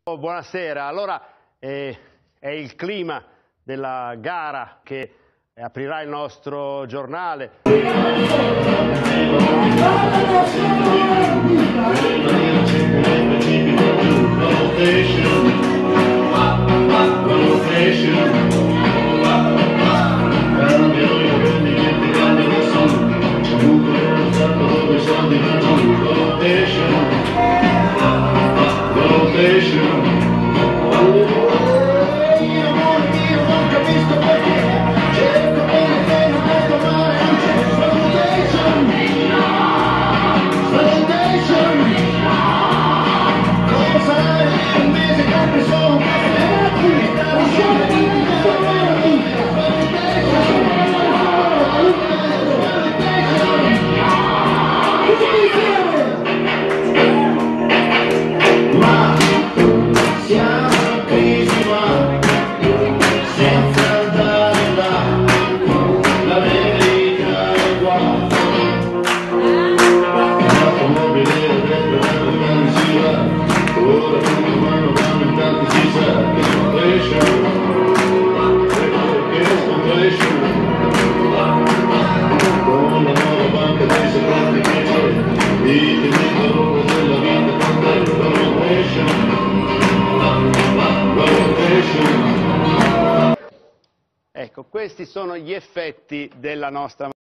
Buonasera, allora è il clima della gara che aprirà il nostro giornale. Ecco, questi sono gli effetti della nostra